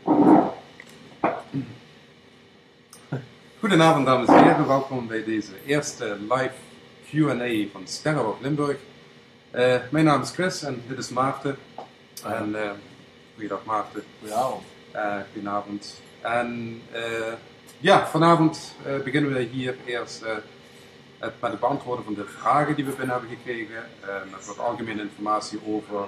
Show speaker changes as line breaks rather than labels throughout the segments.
Goedenavond dames en heren, welkom bij deze eerste live Q&A van Sterrenwacht Limburg. Mijn naam is Chris en dit is Maarten. En goeiedag Maarten.
Goedenavond.
Goedenavond. En ja, vanavond beginnen we hier eerst met het beantwoorden van de vragen die we binnen hebben gekregen. Met wat algemene informatie over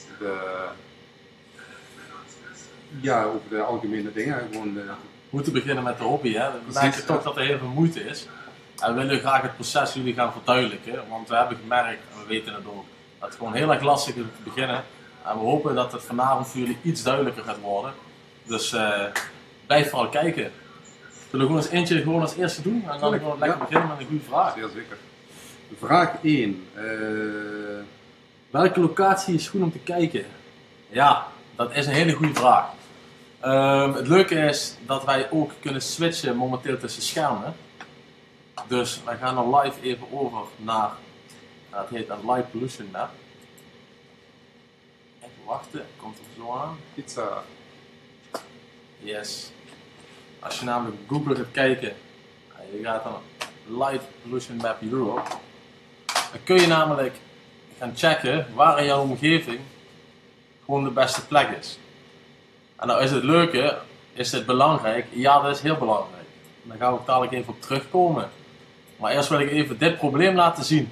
de algemene dingen. Gewoon
we moeten beginnen met de hobby. Hè? We merken toch dat er heel veel moeite is. En we willen graag het proces jullie gaan verduidelijken. Want we hebben gemerkt, en we weten het ook, dat het gewoon heel erg lastig is om te beginnen. En we hopen dat het vanavond voor jullie iets duidelijker gaat worden. Dus blijf vooral kijken. Zullen we gewoon eens eentje gewoon als eerste doen? En dan gewoon lekker beginnen met een goede vraag.
Zeer zeker. Vraag 1.
Welke locatie is goed om te kijken? Ja, dat is een hele goede vraag. Het leuke is dat wij ook kunnen switchen momenteel tussen schermen. Dus wij gaan dan live even over naar, het heet een Light Pollution Map. Even wachten, komt er zo aan.
Pizza.
Yes. Als je namelijk op Google gaat kijken, je gaat dan Light Pollution Map Europe. Dan kun je namelijk gaan checken waar in jouw omgeving gewoon de beste plek is. En nou is het leuke, is het belangrijk? Ja, dat is heel belangrijk. Daar gaan we ook dadelijk even op terugkomen. Maar eerst wil ik even dit probleem laten zien.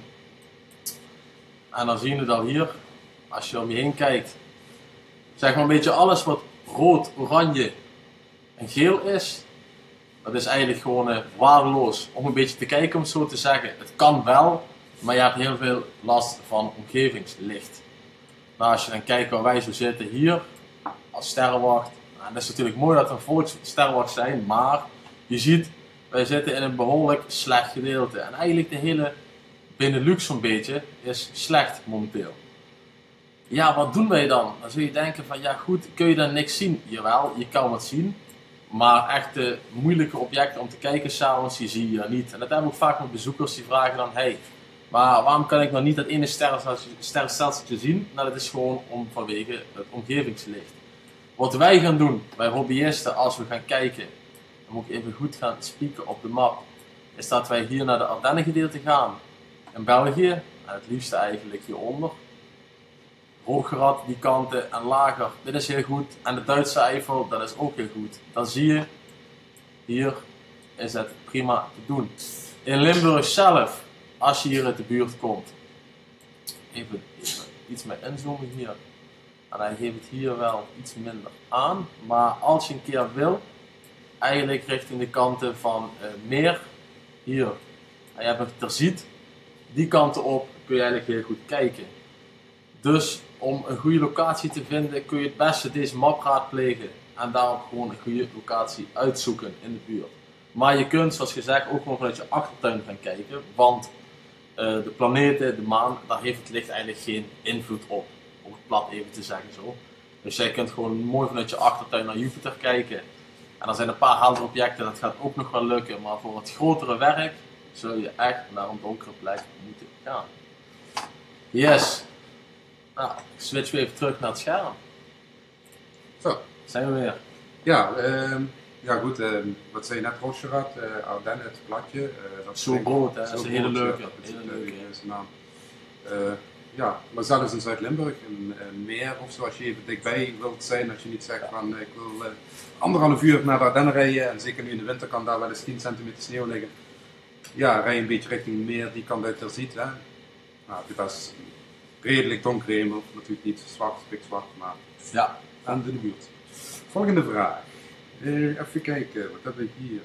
En dan zien we dat hier, als je om je heen kijkt, zeg maar een beetje alles wat rood, oranje en geel is, dat is eigenlijk gewoon waardeloos om een beetje te kijken, om het zo te zeggen. Het kan wel, maar je hebt heel veel last van omgevingslicht. Nou, als je dan kijkt waar wij zo zitten hier, als sterrenwacht, nou, dat is natuurlijk mooi dat we een volkssterrenwacht zijn, maar je ziet, wij zitten in een behoorlijk slecht gedeelte. En eigenlijk de hele Benelux zo'n beetje is slecht momenteel. Ja, wat doen wij dan? Dan zul je denken van, ja goed, kun je dan niks zien? Jawel, je kan wat zien. Maar echt moeilijke objecten om te kijken s'avonds, die zie je niet. En dat hebben we ook vaak met bezoekers die vragen dan, hey, maar waarom kan ik nog niet dat ene sterrenstelseltje zien? Nou, dat is gewoon vanwege het omgevingslicht. Wat wij gaan doen, wij hobbyisten, als we gaan kijken, dan moet ik even goed gaan spieken op de map, is dat wij hier naar de Ardennen gedeelte gaan. In België, en het liefste eigenlijk hieronder. Hooggerad die kanten en lager, dit is heel goed. En de Duitse Eifel, dat is ook heel goed. Dan zie je, hier is het prima te doen. In Limburg zelf, als je hier uit de buurt komt, even iets meer inzoomen hier. En hij geeft het hier wel iets minder aan. Maar als je een keer wil, eigenlijk richting de kanten van meer, hier, en je hebt het er ziet, die kanten op kun je eigenlijk heel goed kijken. Dus om een goede locatie te vinden kun je het beste deze map raadplegen en daarop gewoon een goede locatie uitzoeken in de buurt. Maar je kunt, zoals gezegd, ook gewoon vanuit je achtertuin gaan kijken, want de planeten, de maan, daar heeft het licht eigenlijk geen invloed op. Om het plat even te zeggen zo. Dus jij kunt gewoon mooi vanuit je achtertuin naar Jupiter kijken. En er zijn een paar heldere objecten, dat gaat ook nog wel lukken, maar voor het grotere werk zul je echt naar een donkere plek moeten gaan. Yes. Nou, ik switch weer even terug naar het scherm.
Zo.
Zijn we weer.
Ja, goed, wat zei je net, Rocherat, Ardennen, het platje. Dat is
zo groot, hè? Dat is een hele leuke.
Ja, hele leuke naam. Ja, maar zelfs in Zuid-Limburg, een meer of zo, als je even dichtbij wilt zijn, als je niet zegt van ik wil 1,5 uur naar de Ardennen rijden, en zeker nu in de winter kan daar wel eens 10 centimeter sneeuw liggen. Ja, rij een beetje richting meer, die kant uit er ziet. Hè. Nou, dat is redelijk donkerhemel, natuurlijk niet zwart, pikzwart, maar
ja,
aan de buurt. Volgende vraag. Even kijken, wat hebben we hier?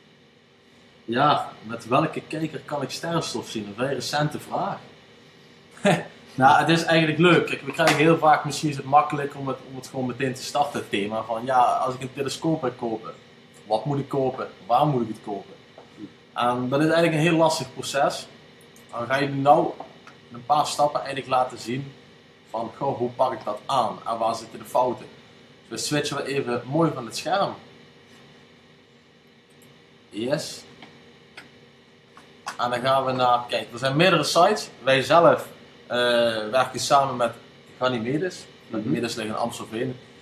Ja, met welke kijker kan ik sterrenstof zien? Een vrij recente vraag. Nou, het is eigenlijk leuk. Kijk, we krijgen heel vaak, misschien is het makkelijk om het gewoon meteen te starten, het thema van ja, als ik een telescoop wil kopen, wat moet ik kopen? Waar moet ik het kopen? En dat is eigenlijk een heel lastig proces. Dan ga je nou in een paar stappen eigenlijk laten zien van goh, hoe pak ik dat aan en waar zitten de fouten. Dus we switchen we even mooi van het scherm. Yes. En dan gaan we naar, kijk, er zijn meerdere sites. Wij zelf werken samen met Ganymedes. Ganymedes liggen in Amstelveen.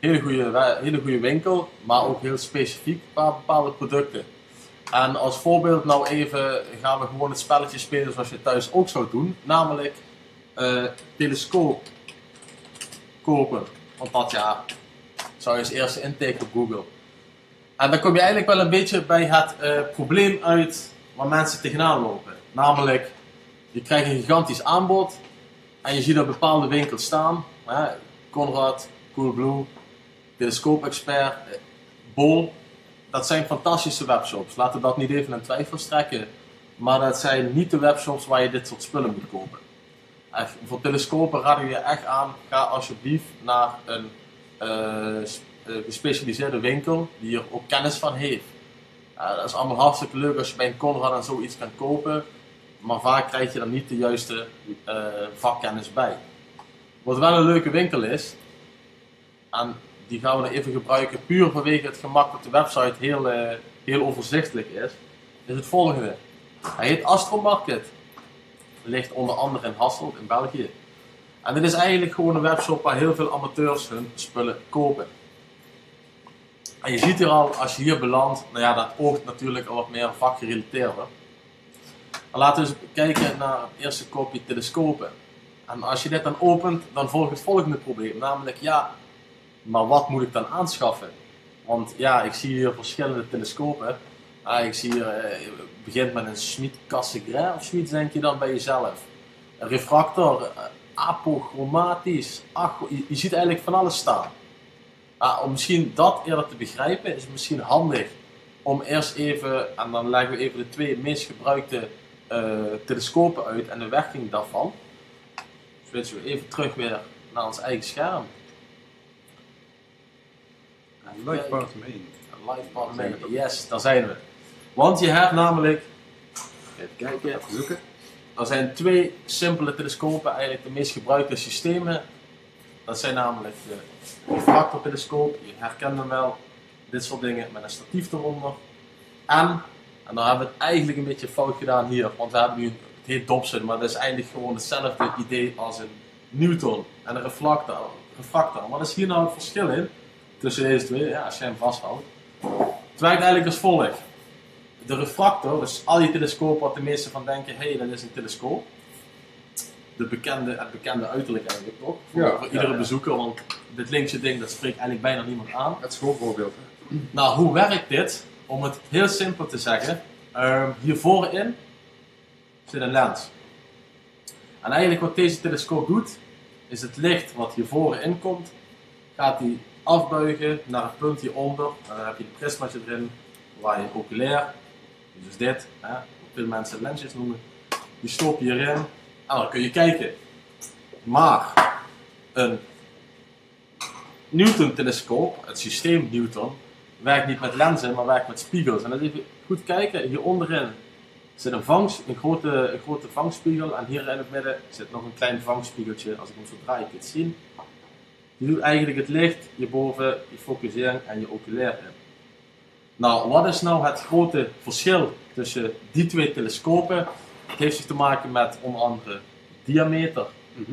hele goede winkel, maar ook heel specifiek qua bepaalde producten. En als voorbeeld nou even gaan we gewoon het spelletje spelen zoals je thuis ook zou doen. Namelijk telescoop kopen. Want dat ja, zou je als eerste intikken op Google. En dan kom je eigenlijk wel een beetje bij het probleem uit waar mensen tegenaan lopen. Namelijk, je krijgt een gigantisch aanbod en je ziet op bepaalde winkels staan. Conrad, Coolblue, Telescoop Expert, Bol. Dat zijn fantastische webshops. Laten we dat niet even in twijfel trekken. Maar dat zijn niet de webshops waar je dit soort spullen moet kopen. Echt, voor telescopen raden we je echt aan. Ga alsjeblieft naar een gespecialiseerde winkel die er ook kennis van heeft. Dat is allemaal hartstikke leuk als je bij een Conrad en zoiets kan kopen. Maar vaak krijg je er niet de juiste vakkennis bij. Wat wel een leuke winkel is. En die gaan we nog even gebruiken puur vanwege het gemak dat de website heel overzichtelijk is het volgende. Hij heet Astromarket. Ligt onder andere in Hasselt in België. En dit is eigenlijk gewoon een webshop waar heel veel amateurs hun spullen kopen. En je ziet hier al, als je hier belandt, nou ja, dat oogt natuurlijk al wat meer vakgerelateerder. Maar laten we eens kijken naar het eerste kopje telescopen. En als je dit dan opent, dan volgt het volgende probleem. Namelijk, ja, maar wat moet ik dan aanschaffen? Want ja, ik zie hier verschillende telescopen. Ik zie hier, het begint met een Schmidt Cassegrain of zoiets, denk je dan bij jezelf. Een refractor, apochromatisch. Ach, je ziet eigenlijk van alles staan. Om misschien dat eerder te begrijpen, is het misschien handig om eerst even, en dan leggen we even de twee meest gebruikte telescopen uit en de werking daarvan. Switchen we even terug weer naar ons eigen scherm.
Light part main.
Light part main, yes, daar zijn we. Want je hebt namelijk, even kijken,
Zoeken.
er zijn twee simpele telescopen, eigenlijk de meest gebruikte systemen. Dat zijn namelijk de refractortelescoop, je herkent hem wel, dit soort dingen met een statief eronder. En dan hebben we het eigenlijk een beetje fout gedaan hier, want we hebben nu, het heet Dobson, maar dat is eigenlijk gewoon hetzelfde idee als een Newton en een refractor. Wat is hier nou het verschil in tussen deze twee, ja, als je hem vasthoudt? Het werkt eigenlijk als volgt. De refractor, dus al die telescopen wat de meesten van denken, hé, dat is een telescoop. Het bekende uiterlijk eigenlijk toch? Voor iedere bezoeker, want dit linkse ding dat spreekt eigenlijk bijna niemand aan.
Het schoolvoorbeeld. Hè?
Nou, hoe werkt dit? Om het heel simpel te zeggen, hier voorin zit een lens. En eigenlijk wat deze telescoop doet, is het licht wat hier voorin komt, gaat hij afbuigen naar het punt hieronder. En dan heb je een prismaatje erin, waar je oculair, dus dit, wat veel mensen lensjes noemen, die stop je hierin en dan kun je kijken. Maar een Newton-telescoop, het systeem Newton, werkt niet met lenzen, maar werkt met spiegels. En dan even goed kijken, hier onderin zit een grote vangspiegel en hier in het midden zit nog een klein vangspiegeltje. Als ik hem zo draai, kun je het zien. Die doet eigenlijk het licht hierboven, je focusering en je oculair in. Nou, wat is nou het grote verschil tussen die twee telescopen? Het heeft zich te maken met onder andere diameter.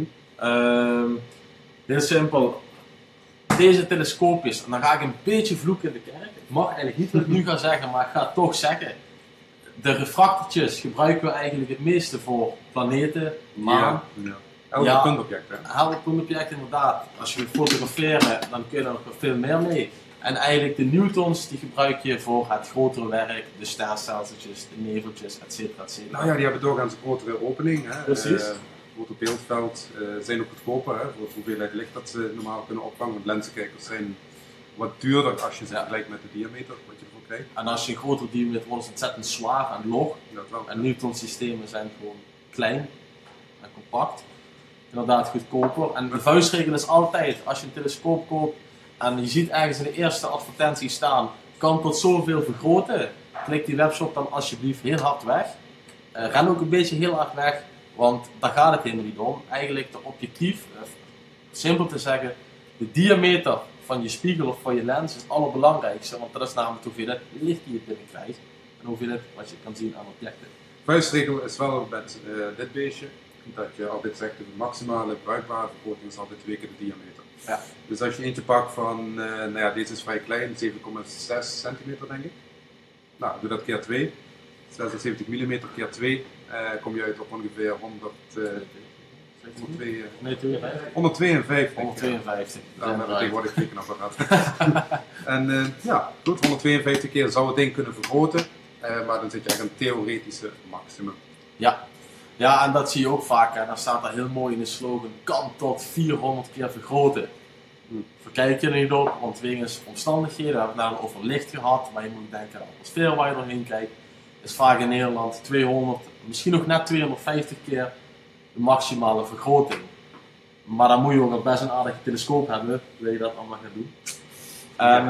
Heel simpel. Deze telescoopjes, en dan ga ik een beetje vloeken in de kerk. Ik mag eigenlijk niet wat ik nu ga zeggen, maar ik ga het toch zeggen. De refractortjes gebruiken we eigenlijk het meeste voor planeten, maan.
Helder puntobject.
Helder puntobject inderdaad. Als je wilt fotograferen, dan kun je er nog veel meer mee. En eigenlijk de Newtons, die gebruik je voor het grotere werk, de sternstelseltjes, de neveltjes, etc.
Nou ja, die hebben doorgaans een grotere opening. Hè?
Precies.
Groter beeldveld, zijn ook goedkoper hè, voor de hoeveelheid licht dat ze normaal kunnen opvangen. Want lenzenkijkers zijn wat duurder als je ze vergelijkt met de diameter, wat je ervoor krijgt.
En als je een grotere diameter wordt, is het ontzettend zwaar en log.
Dat wel.
En Newton systemen zijn gewoon klein en compact. Inderdaad goedkoper. En de vuistregel is altijd, als je een telescoop koopt en je ziet ergens in de eerste advertentie staan, kan tot zoveel vergroten. Klik die webshop dan alsjeblieft heel hard weg. Ren ook een beetje heel hard weg, want daar gaat het helemaal niet om. Eigenlijk de objectief, simpel te zeggen, de diameter van je spiegel of van je lens is het allerbelangrijkste, want dat is namelijk de hoeveelheid licht die je binnenkrijgt en hoeveelheid wat je kan zien aan objecten.
Vuistregel is wel met dit beestje. dat je altijd zegt de maximale bruikbare vergroting is altijd 2 keer de diameter.
Ja.
Dus als je eentje pakt van, nou ja, deze is vrij klein, 7,6 centimeter denk ik. Nou, doe dat keer 2. 76 mm keer 2, kom je uit op ongeveer 152.
152.
Dan hebben we tegenwoordig rekenapparaat. En ja, goed, 152 keer zou het ding kunnen vergroten, maar dan zit je echt een theoretische maximum.
Ja. Ja, en dat zie je ook vaak. Hè. Dan staat er heel mooi in de slogan: kan tot 400 keer vergroten. Verkijk je er niet op, want wegens omstandigheden, we hebben het nou over licht gehad, maar je moet denken aan de atmosfeer waar je doorheen kijkt, is vaak in Nederland 200, misschien nog net 250 keer de maximale vergroting. Maar dan moet je ook best een aardige telescoop hebben, wil je dat allemaal gaan doen. En,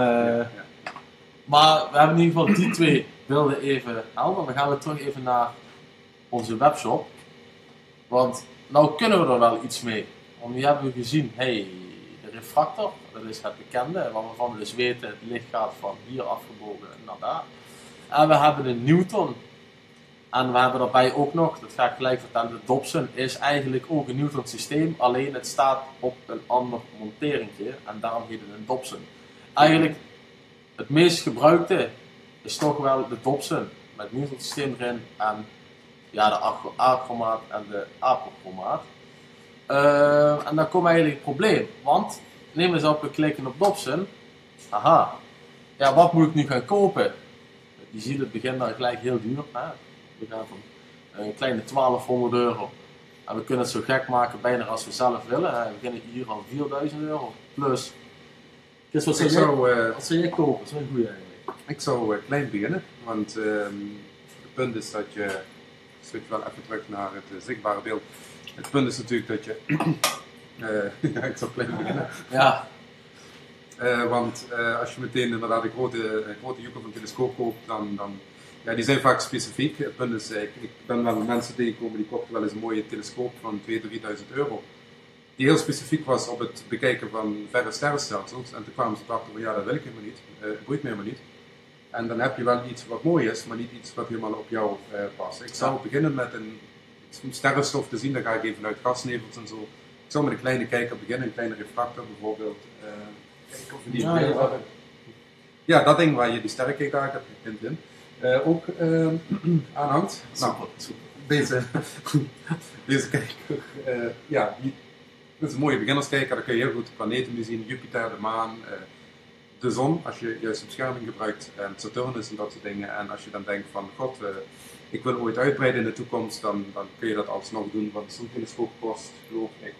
maar we hebben in ieder geval die twee beelden even helder. Dan gaan we terug even naar onze webshop. Want nou kunnen we er wel iets mee. Want nu hebben we gezien, hey, de refractor, dat is het bekende, waarvan we dus weten het licht gaat van hier afgebogen naar daar. En we hebben de Newton. En we hebben daarbij ook nog, dat ga ik gelijk vertellen, de Dobson is eigenlijk ook een Newton systeem, alleen het staat op een ander monteringje en daarom heet het een Dobson. Eigenlijk het meest gebruikte is toch wel de Dobson met het Newton systeem erin en ja, de achromaat en de apochromaat. En dan komt eigenlijk het probleem, want neem eens op, we klikken op Dobson. Aha, ja, wat moet ik nu gaan kopen? Je ziet het begint dan gelijk heel duur. Hè? We gaan van een kleine 1200 euro. En we kunnen het zo gek maken bijna als we zelf willen. We beginnen hier al 4000 euro plus. Dus wat zou jij kopen? Dat is een goede eigenlijk.
Ik zou klein beginnen, want het punt is dat je, switch wel even terug naar het zichtbare beeld. Het punt is natuurlijk dat je, ja, ik zou klein beginnen.
Ja.
Want als je meteen inderdaad een grote joekel van telescoop koopt, dan ja, die zijn vaak specifiek. Het punt is, ik ben wel mensen tegengekomen die kochten wel eens een mooie telescoop van 2.000 tot 3.000 euro. Die heel specifiek was op het bekijken van verre sterrenstelsels. En toen kwamen ze erachter van ja, dat wil ik helemaal niet. Het boeit me helemaal niet. En dan heb je wel iets wat mooi is, maar niet iets wat helemaal op jou past. Ik zou beginnen met een sterrenstof te zien, dan ga ik even uit gasnevels en zo. Ik zou met een kleine kijker beginnen, een kleine refractor bijvoorbeeld. Kijken of we die hebben. Ja, dat ding waar je die sterrenkijker in ook aanhangt. Nou, deze kijker, ja, dit is een mooie beginnerskijker. Daar kun je heel goed de planeten mee zien, Jupiter, de maan, de zon, als je juist bescherming gebruikt, en Saturnus en dat soort dingen. En als je dan denkt van, god, ik wil ooit uitbreiden in de toekomst, dan kun je dat alsnog doen. Want zo'n telescoop kost, geloof ik,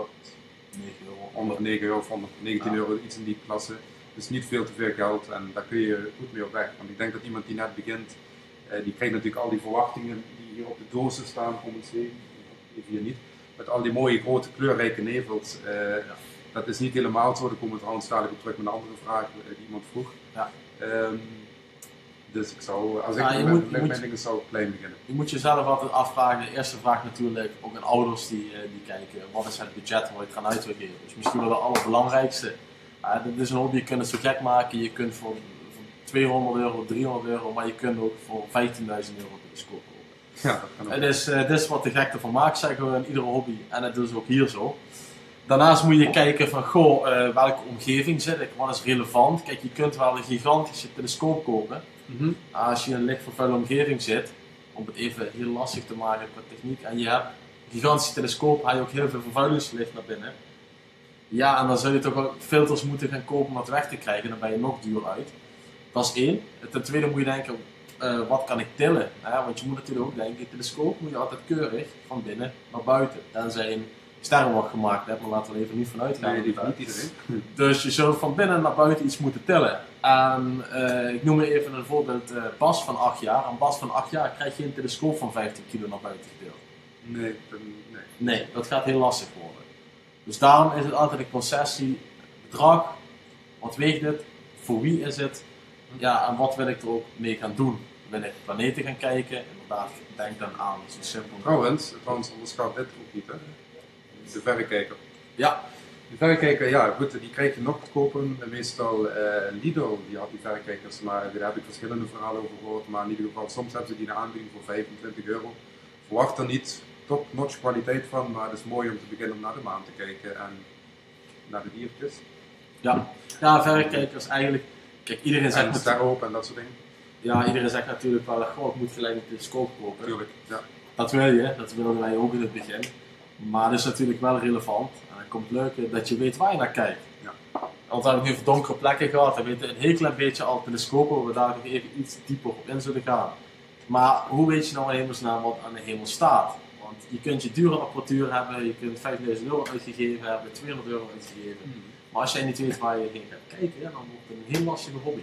109 euro of 119 euro, iets in die klasse. Dus niet veel te veel geld en daar kun je goed mee op weg. Want ik denk dat iemand die net begint, die krijgt natuurlijk al die verwachtingen die hier op de dozen staan, om het even hier niet. Met al die mooie grote kleurrijke nevels. Dat is niet helemaal zo, daar komen we trouwens dadelijk op terug met een andere vraag die iemand vroeg. Ja. Dus ik zou, als ik mijn dingen zou klein beginnen.
Je moet jezelf altijd afvragen, de eerste vraag natuurlijk, ook aan ouders die kijken, wat is het budget waar je het gaan uit wil geven. Dus misschien wel het allerbelangrijkste. Dit is een hobby, je kunt het zo gek maken, je kunt voor 200 euro, 300 euro, maar je kunt ook voor 15.000 euro telescoop kopen.
Ja, dat kan ook.
Het is wat de gekte van maakt, zeggen we in iedere hobby, en het is ook hier zo. Daarnaast moet je kijken van, goh, welke omgeving zit ik, wat is relevant. Kijk, je kunt wel een gigantische telescoop kopen. Als je in een lichtvervuilde omgeving zit, om het even heel lastig te maken qua techniek, en je hebt een gigantische telescoop, haal je ook heel veel vervuilingslicht naar binnen. Ja, en dan zul je toch ook filters moeten gaan kopen om dat weg te krijgen, dan ben je nog duur uit. Dat is één. Ten tweede moet je denken, wat kan ik tillen? Want je moet natuurlijk ook denken, een telescoop moet je altijd keurig van binnen naar buiten. Tenzij een sterrenwacht gemaakt hebt, maar laten we er even niet vanuit gaan.
Nee, die niet iedereen.
Dus je zult van binnen naar buiten iets moeten tillen. Ik noem er even een voorbeeld, Bas van 8 jaar. Een Bas van 8 jaar krijg je een telescoop van 15 kilo naar buiten getild. Nee, dat gaat heel lastig worden. Dus daarom is het altijd een concessie, bedrag, wat weegt het, voor wie is het, ja, en wat wil ik er ook mee gaan doen. Wil ik planeten gaan kijken, inderdaad, denk dan aan, zo simpel.
Trouwens, onderschat dit ook niet, hè? De verrekijker.
Ja.
De verrekijker, ja goed, die krijg je nog te kopen. Meestal Lidl, die had die verrekijkers, maar daar heb ik verschillende verhalen over gehoord. Maar in ieder geval, soms hebben ze die in aanbieding voor 25 euro. Verwacht er niet top-notch kwaliteit van, maar het is mooi om te beginnen om naar de maan te kijken en naar de diertjes.
Ja, verrekijkers eigenlijk. Kijk, iedereen zegt
En sterrenhoop en dat soort dingen.
Ja, iedereen zegt natuurlijk wel, goh, ik moet gelijk een telescoop kopen.
Natuurlijk, ja.
Dat wil je, dat wilden wij ook in het begin. Maar het is natuurlijk wel relevant. En dan komt het leuke dat je weet waar je naar kijkt.
Ja.
Want we hebben het nu over donkere plekken gehad. We weten een heel klein beetje al telescopen, waar we daar nog even iets dieper op in zullen gaan. Maar hoe weet je nou in hemelsnaam wat aan de hemel staat? Want je kunt je dure apparatuur hebben, je kunt 5000 euro uitgegeven hebben, 200 euro uitgegeven. Maar als jij niet weet waar je heen gaat kijken, dan wordt het een heel lastige hobby.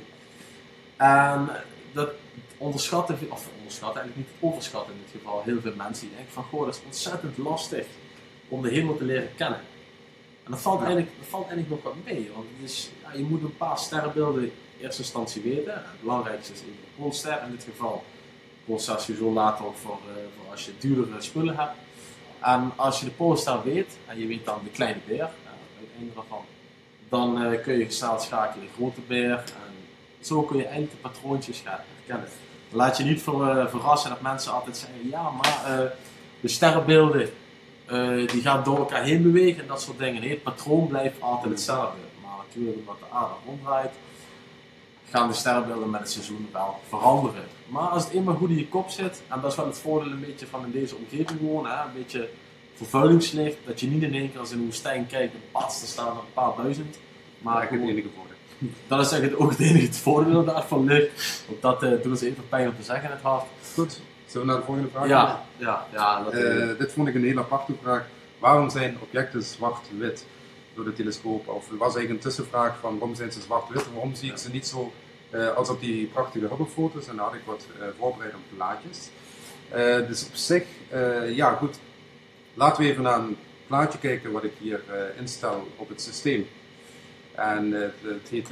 En dat onderschatten eigenlijk niet overschatten in dit geval, heel veel mensen die denken van, goh, dat is ontzettend lastig om de hemel te leren kennen. En dat valt eigenlijk nog wat mee, want het is, ja, je moet een paar sterrenbeelden in eerste instantie weten. Het belangrijkste is even de Poolster in dit geval. Poolster is sowieso later ook voor als je duurdere spullen hebt. En als je de Poolster weet, en je weet dan de kleine beer, het einde daarvan, dan kun je snel schakelen de grote beer. En zo kun je eigenlijk de patroontjes gaan herkennen. Laat je niet verrassen dat mensen altijd zeggen, ja, maar de sterrenbeelden die gaan door elkaar heen bewegen en dat soort dingen. Nee, het patroon blijft altijd hetzelfde. Maar natuurlijk, omdat de aarde ronddraait, gaan de sterrenbeelden met het seizoen wel veranderen. Maar als het eenmaal goed in je kop zit, en dat is wel het voordeel een beetje van in deze omgeving wonen, een beetje vervuilingslicht, dat je niet in één keer als in een woestijn kijkt en pats, er staan er een paar duizend. Maar
het enige voordeel.
Dat is eigenlijk ook het enige voordeel daarvan ligt. Want dat doet ons even pijn om te zeggen in het hart.
Goed, zullen we naar de volgende vraag gaan?
Ja.
Dit vond ik een hele aparte vraag. Waarom zijn objecten zwart-wit door de telescoop? Of er was eigenlijk een tussenvraag van waarom zijn ze zwart-wit en waarom zie ik ze niet zo als op die prachtige Hubble-foto's? En daar had ik wat voorbereid op plaatjes. Dus op zich, ja goed, laten we even naar een plaatje kijken wat ik hier instel op het systeem. En het heet,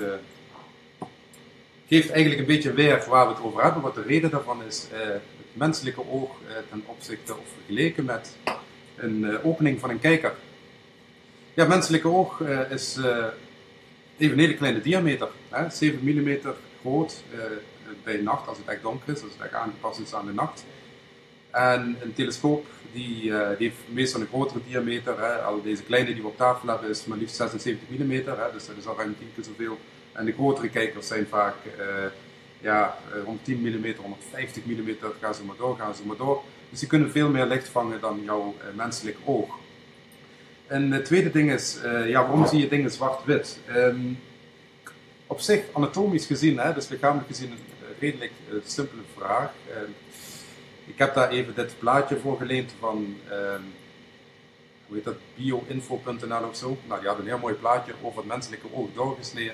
geeft eigenlijk een beetje weer waar we het over hebben. Wat de reden daarvan is, het menselijke oog ten opzichte of vergeleken met een opening van een kijker. Ja, het menselijke oog is even een hele kleine diameter, 7 mm groot bij nacht als het echt donker is, als het echt aangepast is aan de nacht. En een telescoop die heeft meestal een grotere diameter. Al deze kleine die we op tafel hebben is maar liefst 76 mm, dus dat is al ruim 10 keer zoveel. En de grotere kijkers zijn vaak rond 10 mm, 150 mm, gaan ze maar door. Dus die kunnen veel meer licht vangen dan jouw menselijk oog. En het tweede ding is, waarom zie je dingen zwart-wit? Op zich, anatomisch gezien, dus lichamelijk gezien, een redelijk simpele vraag. Ik heb daar even dit plaatje voor geleend van, hoe heet dat, bioinfo.nl of zo. Nou, die had een heel mooi plaatje over het menselijke oog doorgesneden.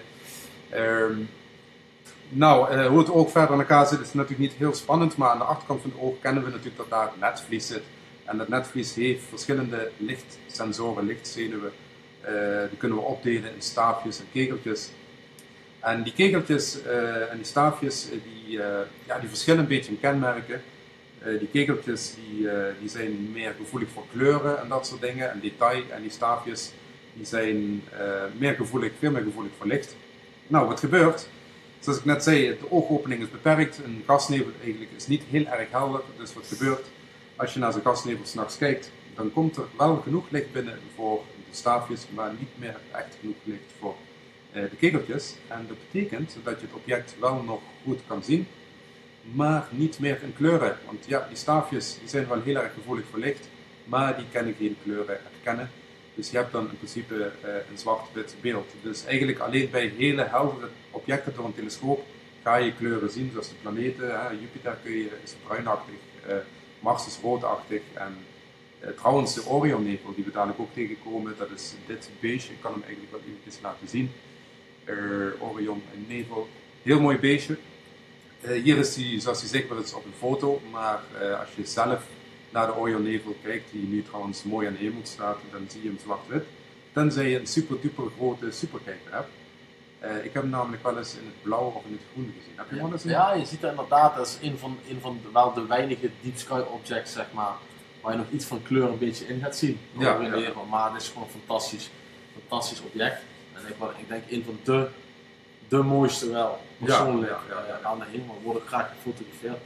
Hoe het oog verder aan elkaar zit is natuurlijk niet heel spannend, maar aan de achterkant van het oog kennen we natuurlijk dat daar het netvlies zit. En dat netvlies heeft verschillende lichtsensoren, lichtzenuwen. Die kunnen we opdelen in staafjes en kegeltjes. En die kegeltjes en die staafjes, die verschillen een beetje in kenmerken. Die kegeltjes die zijn meer gevoelig voor kleuren en dat soort dingen en detail. En die staafjes die zijn veel meer gevoelig voor licht. Nou, wat gebeurt? Zoals ik net zei, de oogopening is beperkt. Een gasnevel eigenlijk is niet heel erg helder. Dus wat gebeurt? Als je naar zo'n gasnevel 's nachts kijkt, dan komt er wel genoeg licht binnen voor de staafjes, maar niet meer echt genoeg licht voor de kegeltjes. En dat betekent dat je het object wel nog goed kan zien, maar niet meer in kleuren. Want ja, die staafjes die zijn wel heel erg gevoelig voor licht, maar die kunnen geen kleuren herkennen. Dus je hebt dan in principe een zwart-wit beeld. Dus eigenlijk alleen bij hele heldere objecten door een telescoop ga je kleuren zien, zoals de planeten. Jupiter is bruinachtig, Mars is roodachtig. En trouwens de Orionnevel die we dadelijk ook tegenkomen, dat is dit beestje. Ik kan hem eigenlijk wel eventjes laten zien. Orion en nevel, heel mooi beestje. Hier is hij zoals hij zichtbaar is op een foto, maar als je zelf naar de Orionnevel kijkt, die nu trouwens mooi aan de hemel staat, dan zie je hem zwart-wit. Tenzij je een super duper grote superkijker hebt. Ik heb hem namelijk wel eens in het blauw of in het groen gezien. Heb je hem wel eens?
Ja, je ziet dat inderdaad, dat is een van wel de weinige deep sky objects, zeg maar, waar je nog iets van kleur een beetje in gaat zien.
Ja.
Maar het is gewoon een fantastisch object. En ik denk een van de mooiste wel, persoonlijk, aan de hemel. Worden graag gefotografeerd daarom.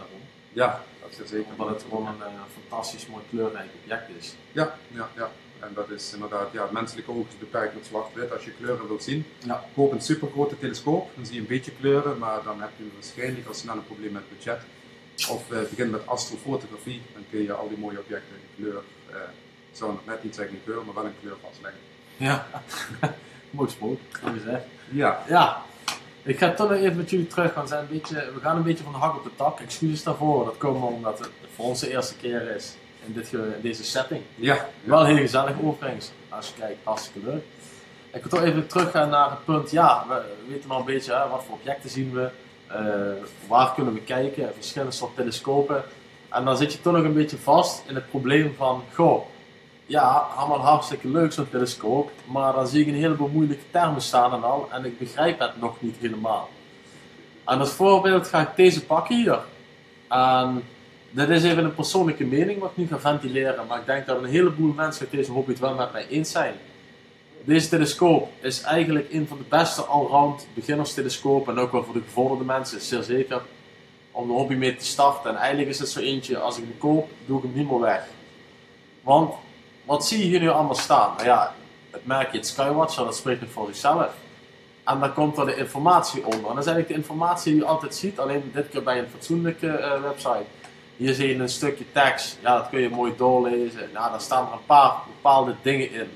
Ja, dat is zeker.
Omdat het gewoon een fantastisch mooi kleurrijk object is.
Ja. En dat is inderdaad, ja, het menselijke oog is beperkt met zwart-wit. Als je kleuren wilt zien, koop een supergrote telescoop, dan zie je een beetje kleuren, maar dan heb je waarschijnlijk al snel een probleem met budget. Of begin met astrofotografie, dan kun je al die mooie objecten in kleur, ik zou nog net niet zeggen in kleur, maar wel in kleur vastleggen.
Ja, mooi gesproken, goed gezegd.
Ja.
Ik ga toch nog even met jullie terug, want we gaan een beetje van de hak op de tak. Excuses daarvoor, dat komt omdat het voor ons de eerste keer is in deze setting.
Ja.
Wel heel gezellig overigens, als je kijkt, hartstikke leuk. Ik wil toch even teruggaan naar het punt, ja, we weten al een beetje wat voor objecten zien we, waar kunnen we kijken, verschillende soorten telescopen. En dan zit je toch nog een beetje vast in het probleem van, goh, ja, allemaal hartstikke leuk zo'n telescoop, maar dan zie ik een heleboel moeilijke termen staan en al, en ik begrijp het nog niet helemaal. En als voorbeeld ga ik deze pakken hier. En dit is even een persoonlijke mening wat ik nu ga ventileren, maar ik denk dat een heleboel mensen uit deze hobby het wel met mij eens zijn. Deze telescoop is eigenlijk een van de beste allround beginnerstelescopen en ook wel voor de gevorderde mensen, zeer zeker, om de hobby mee te starten. En eigenlijk is het zo eentje, als ik hem koop, doe ik hem niet meer weg. Want wat zie je hier nu allemaal staan? Nou ja, het merkje, het Skywatcher, dat spreekt nog voor zichzelf. En dan komt er de informatie onder. En dat is eigenlijk de informatie die je altijd ziet, alleen dit keer bij een fatsoenlijke website. Hier zie je een stukje tekst, ja, dat kun je mooi doorlezen. Nou, daar staan er een paar bepaalde dingen in.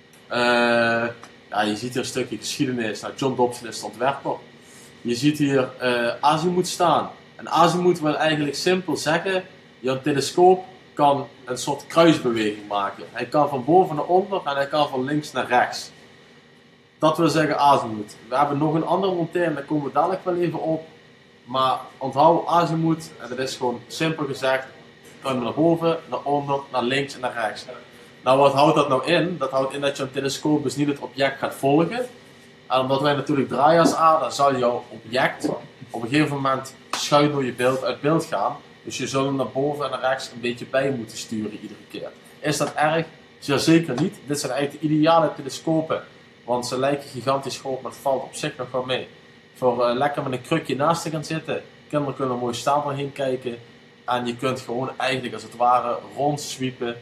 Ja, je ziet hier een stukje geschiedenis. Nou, John Dobson is de ontwerper. Je ziet hier azimuth staan. En azimuth wil eigenlijk simpel zeggen, je telescoop kan een soort kruisbeweging maken. Hij kan van boven naar onder en hij kan van links naar rechts. Dat wil zeggen azimuth. We hebben nog een andere montering, daar komen we dadelijk wel even op. Maar onthoud azimuth, en dat is gewoon simpel gezegd, kan je naar boven, naar onder, naar links en naar rechts. Nou, wat houdt dat nou in? Dat houdt in dat je een telescoop dus niet het object gaat volgen. En omdat wij natuurlijk draaien als aarde, zal jouw object op een gegeven moment schuin door je beeld uit beeld gaan. Dus je zult hem naar boven en naar rechts een beetje bij moeten sturen iedere keer. Is dat erg? Zeker niet. Dit zijn eigenlijk de ideale telescopen. Want ze lijken gigantisch groot, maar het valt op zich nog wel mee. Voor lekker met een krukje naast te gaan zitten. Kinderen kunnen mooi staan erheen kijken. En je kunt gewoon eigenlijk als het ware rondsweepen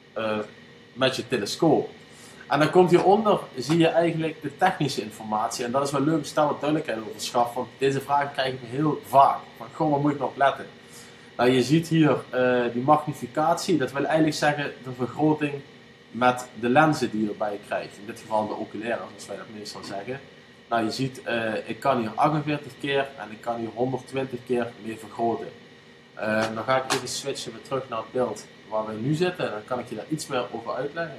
met je telescoop. En dan komt hieronder, zie je eigenlijk de technische informatie. En dat is wel leuk, stel wat duidelijkheid over schaf. Want deze vragen krijg ik heel vaak. Van, goh, waar moet ik nou op letten? Nou, je ziet hier die magnificatie. Dat wil eigenlijk zeggen de vergroting met de lenzen die je erbij krijgt. In dit geval de oculaire, zoals wij dat meestal zeggen. Nou, je ziet, ik kan hier 48 keer en ik kan hier 120 keer mee vergroten. Dan ga ik even switchen weer terug naar het beeld waar we nu zitten. Dan kan ik je daar iets meer over uitleggen.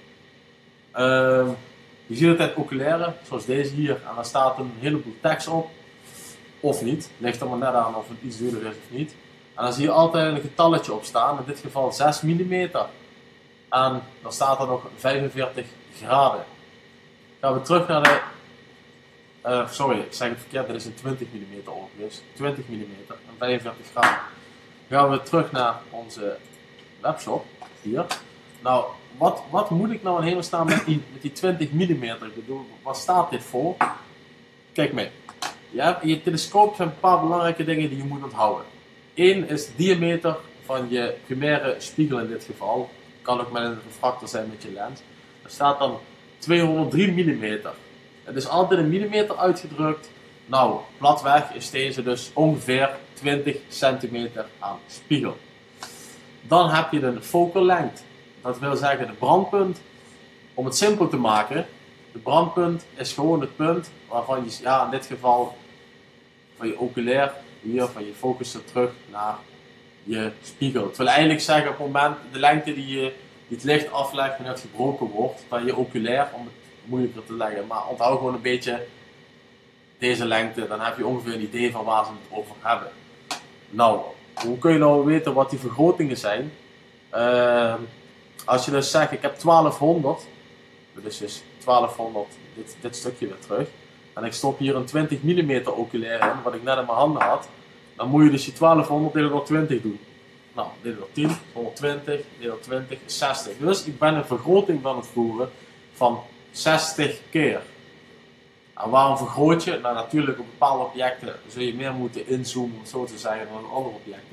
Je ziet het in oculaire, zoals deze hier. En daar staat een heleboel tekst op. Of niet. Ligt er maar net aan of het iets duurder is of niet. En dan zie je altijd een getalletje op staan. In dit geval 6 mm. En dan staat er nog 45 graden. Gaan we terug naar de... sorry, ik zeg het verkeerd. Dit is een 20 mm overigens. 20 mm en 45 graden. Gaan we terug naar onze webshop. Hier. Nou, wat moet ik nou in hemelsnaam met die 20 mm? Ik bedoel, wat staat dit voor? Kijk mee. Je telescoop zijn een paar belangrijke dingen die je moet onthouden. Eén is de diameter van je primaire spiegel in dit geval. Kan ook met een refractor zijn met je lens. Er staat dan 203 mm. Het is altijd een millimeter uitgedrukt. Nou, platweg is deze dus ongeveer 20 centimeter aan spiegel. Dan heb je de focal length. Dat wil zeggen de brandpunt. Om het simpel te maken, de brandpunt is gewoon het punt waarvan je, ja, in dit geval van je oculair, hier van je focussen terug naar je spiegel. Het wil eigenlijk zeggen op het moment, de lengte die het licht aflegt wanneer het gebroken wordt, dan je oculair, om het moeilijker te leggen. Maar onthoud gewoon een beetje deze lengte, dan heb je ongeveer een idee van waar ze het over hebben. Nou, hoe kun je nou weten wat die vergrotingen zijn? Als je dus zegt, ik heb 1200, dat is dus 1200, dit stukje weer terug, en ik stop hier een 20 mm oculair in, wat ik net in mijn handen had, dan moet je dus je 1200 delen door 20 doen. Nou, delen door 10, 120, delen door 20 is 60. Dus ik ben een vergroting van het voeren van 60 keer. En waarom vergroot je? Nou, natuurlijk op bepaalde objecten zul je meer moeten inzoomen, om het zo te zeggen, dan op andere objecten.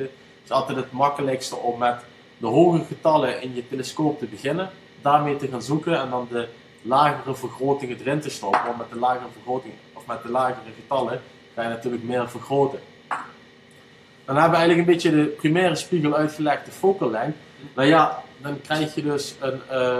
is altijd het makkelijkste om met de hoge getallen in je telescoop te beginnen, daarmee te gaan zoeken en dan de lagere vergrotingen erin te stoppen. Want met de lagere vergrotingen of met de lagere getallen ga je natuurlijk meer vergroten. Dan hebben we eigenlijk een beetje de primaire spiegel uitgelegd, de focal length. Nou ja, dan krijg je dus een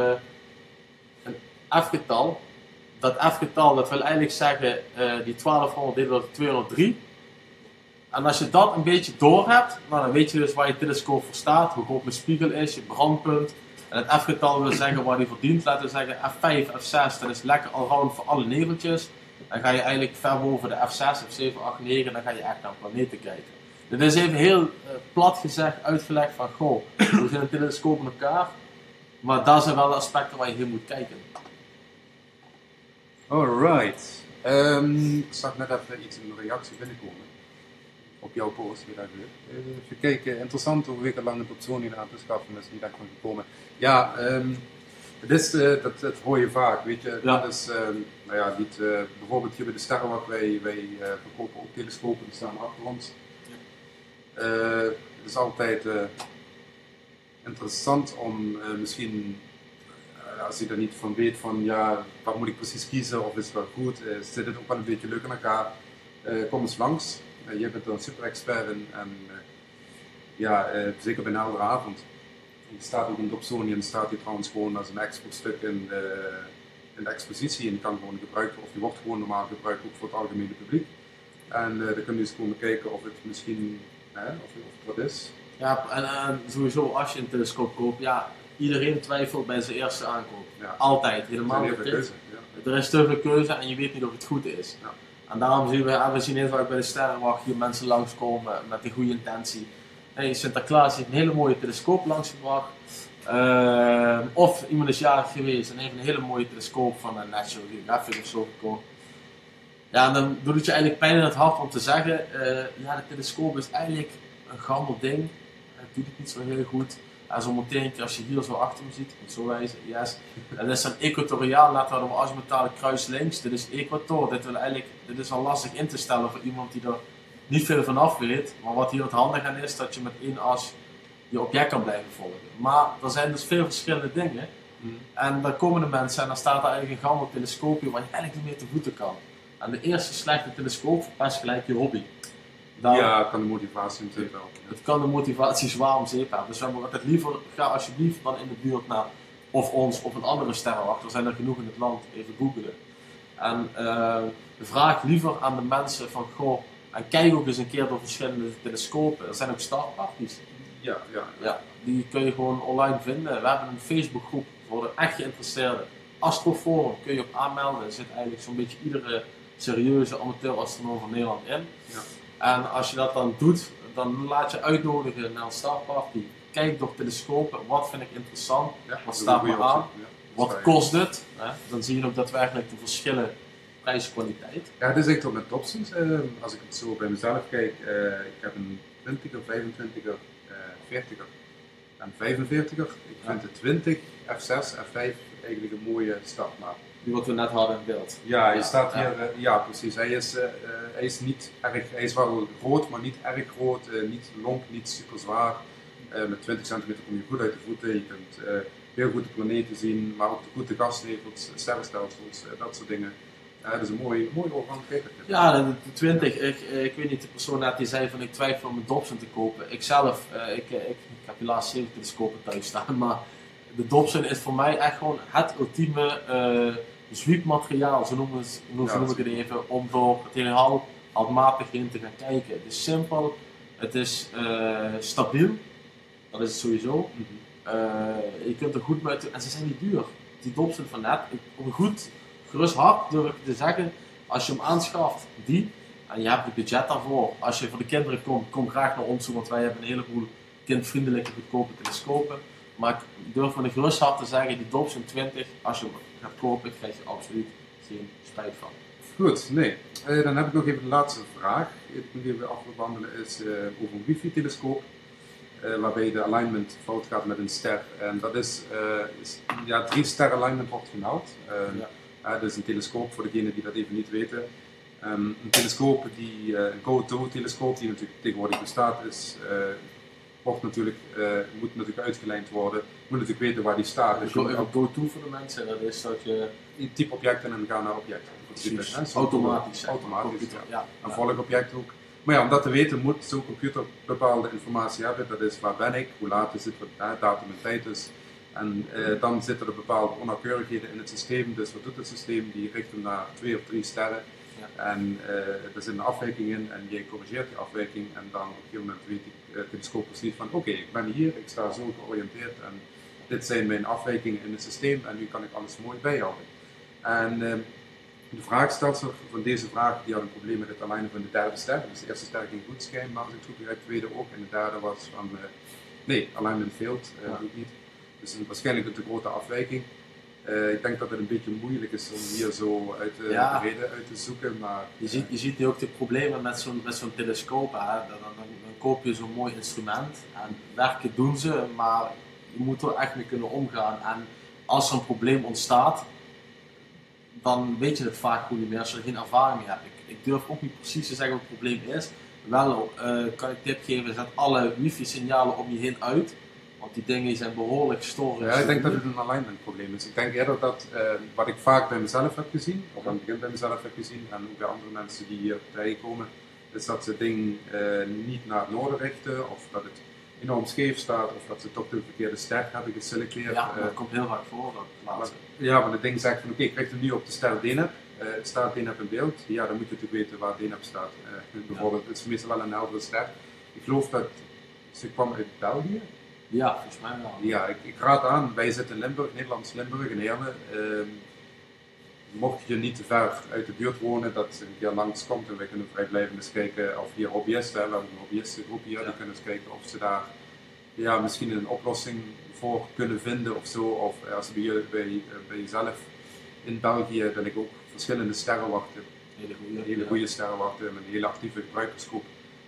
f-getal. Dat f-getal, dat wil eigenlijk zeggen die 1200 delen door 203. En als je dat een beetje door hebt, nou, dan weet je dus waar je telescoop voor staat, hoe groot mijn spiegel is, je brandpunt. En het f-getal wil zeggen waar die verdient. Laten we zeggen f5, f6, dat is lekker allround voor alle neveltjes. Dan ga je eigenlijk ver boven de f6, f7, 8, 9, dan ga je echt naar planeten kijken. Dit is even heel plat gezegd, uitgelegd van, goh, we zien een telescoop in elkaar. Maar daar zijn wel de aspecten waar je heel moet kijken.
Alright. Ik zag net even iets in de reactie binnenkomen. Op jouw post, weer even. Even kijken, interessant hoe wekenlang het op Sony aan te schaffen is, niet echt van gekomen. Ja, het is, dat hoor je vaak, weet je.
Ja.
Dat is, nou ja, niet, bijvoorbeeld hier bij de Sterrenwacht, wij verkopen ook telescopen, die staan achter ons. Het is altijd interessant om misschien, als je er niet van weet van ja, wat moet ik precies kiezen of is het wel goed, zit het ook wel een beetje leuk in elkaar. Kom eens langs. Je bent er een super expert in en ja, zeker bij een heldere avond. Je staat ook in Dobsonian, staat hier trouwens gewoon als een extra stuk in de expositie en die kan gewoon gebruikt of die wordt gewoon normaal gebruikt ook voor het algemene publiek. En dan kun je eens komen kijken of het misschien, of het wat is.
Ja, en sowieso als je een telescoop koopt, ja, iedereen twijfelt bij zijn eerste aankoop.
Ja.
Altijd, helemaal
Er is
niet.
heel veel keuze. Ja.
Er is te veel keuze en je weet niet of het goed is.
Ja.
En daarom zien we zien heel vaak bij de Sterrenwacht hier mensen langskomen met een goede intentie. Hey, Sinterklaas heeft een hele mooie telescoop langsgebracht. Of iemand is jarig geweest en heeft een hele mooie telescoop van een National Geographic of zo gekocht. Ja, en dan doet het je eigenlijk pijn in het hart om te zeggen, ja, de telescoop is eigenlijk een gammel ding. Het doet het niet zo heel goed. En zo meteen, als je hier zo achter me ziet, moet zo wijzen, yes. Dat is een equatoriaal, laten we het azimuthale kruis links. Dit is equator. Dit is al lastig in te stellen voor iemand die er niet veel van af weet. Maar wat hier het handige aan is, dat je met één as je object kan blijven volgen. Maar er zijn dus veel verschillende dingen. En dan komen de mensen en dan staat er eigenlijk een gammel telescoopje waar je eigenlijk niet meer te voeten kan. En de eerste slechte telescoop verpest gelijk je hobby.
Ja, kan de motivatie natuurlijk wel.
Het kan de motivatie zwaar om zeep hebben. Dus we hebben altijd liever, ga alsjeblieft dan in de buurt naar of ons of een andere sterrenwacht. Er zijn er genoeg in het land, even googelen. En vraag liever aan de mensen van, goh, en kijk ook eens een keer door verschillende telescopen. Er zijn ook startparties.
Ja.
Die kun je gewoon online vinden. We hebben een Facebookgroep voor de echt geïnteresseerden. Astroforum kun je op aanmelden. Er zit eigenlijk zo'n beetje iedere serieuze amateur-astronoom van Nederland in.
Ja.
En als je dat dan doet, dan laat je uitnodigen naar een startparty. Kijk door telescopen, wat vind ik interessant,
Ja,
wat staat me aan,
ja.
wat kost het. Hè? Dan zie je ook daadwerkelijk de verschillen prijs-kwaliteit.
Ja, het is echt op met Dobsons. Als ik het zo bij mezelf kijk, ik heb een 20er, 25er, 40er en 45er. Ik vind de 20, F6, F5 eigenlijk een mooie startmaat.
Die wat we net hadden in beeld.
Ja, je staat hier, ja precies. Hij is niet erg, hij is wel groot, maar niet erg groot, niet lomp, niet super zwaar. Met 20 centimeter kom je goed uit de voeten. Je kunt heel goed de planeten zien, maar ook de goede gasnevels, sterrenstelsels, dat soort dingen. Dat is een mooi orgaan.
Ja, de 20. Ik weet niet, de persoon net die zei van ik twijfel om een Dobson te kopen. Ikzelf, ik heb helaas 7 telescopen thuis staan, maar de Dobson is voor mij echt gewoon het ultieme zwiepmateriaal, zo noem ik het even, om door het heelal handmatig heen te gaan kijken. Het is simpel, het is stabiel, dat is het sowieso. Je kunt er goed mee uit, en ze zijn niet duur. Die Dobson van net, op een goed, gerust hart durf ik te zeggen, als je hem aanschaft, die, en je hebt het budget daarvoor, als je voor de kinderen komt, kom graag naar ons toe, want wij hebben een heleboel kindvriendelijke goedkope telescopen. Maar ik durf met een gerust hart te zeggen, die Dobson 20, als je hem gaat kopen, krijg je absoluut geen spijt van.
Goed, nee. Dan heb ik nog even de laatste vraag. Die ik nog even af wil behandelen is over een wifi-telescoop. Waarbij de alignment fout gaat met een ster. En dat is, 3-ster alignment wordt gemeld. Dat is een telescoop voor degenen die dat even niet weten. Een telescoop, een GoTo-telescoop die natuurlijk tegenwoordig bestaat, is moet natuurlijk uitgelijnd worden. Je moet natuurlijk weten waar die staat. Dus
Een go-to voor de mensen, dat is dat je...
type objecten en ga naar objecten.
Automatisch.
Automatisch,
ja.
Een volgobject ook. Maar ja, om dat te weten moet zo'n computer bepaalde informatie hebben. Dat is waar ben ik, hoe laat is het, wat datum en tijd is. En dan zitten er bepaalde onnauwkeurigheden in het systeem. Dus wat doet het systeem? Die richt hem naar 2 of 3 sterren. Ja. En er zit een afwijking in en je corrigeert die afwijking. En dan op een gegeven moment weet die telescoop precies van oké, ik ben hier, ik sta zo georiënteerd. En dit zijn mijn afwijkingen in het systeem en nu kan ik alles mooi bijhouden. En de vraagstelser van deze vraag die had een probleem met het alignen van de derde ster. Dus de eerste ster ging goed schijnen, maar als ik het goed begrijp, de tweede ook. En de derde was van nee, alignment failed, doet niet. Dus waarschijnlijk een te grote afwijking. Ik denk dat het een beetje moeilijk is om hier zo uit de reden uit te zoeken. Maar,
je ziet nu ook de problemen met zo'n telescoop. Hè? Dan koop je zo'n mooi instrument en werken doen ze, maar je moet er echt mee kunnen omgaan. En als er een probleem ontstaat, dan weet je het vaak goed niet meer als je er geen ervaring mee hebt. Ik durf ook niet precies te zeggen wat het probleem is. Wel kan ik tip geven, zet alle wifi-signalen om je heen uit. Want die dingen zijn behoorlijk storend.
Ja, ik denk dat het een alignment probleem is. Ik denk eerder dat wat ik vaak bij mezelf heb gezien, of aan het begin bij mezelf heb gezien, en ook bij andere mensen die hier tegenkomen, is dat ze het ding niet naar het noorden richten, of dat het enorm scheef staat, of dat ze toch de verkeerde ster hebben geselecteerd.
Ja, dat komt heel vaak voor.
Ja, want het ding zegt van oké, ik richt hem nu op de ster DNAP. Het staat DNAP in beeld. Ja, dan moet je natuurlijk weten waar DNAP staat. Bijvoorbeeld, het is meestal wel een heldere ster. Ik geloof dat ze kwam uit België.
Ja, volgens mij wel.
Ja, ik raad aan, wij zitten in Limburg, Nederlands Limburg, in Heerlen. Mocht je niet te ver uit de buurt wonen, dat een keer langs komt en wij kunnen vrijblijvend eens kijken of hier hobbyisten, we hebben een hobbyistengroep hier, die kunnen eens kijken of ze daar misschien een oplossing voor kunnen vinden of zo. Of als bij jezelf in België, dat ik ook verschillende sterrenwachten, hele goede sterrenwachten met een hele actieve gebruikersgroep.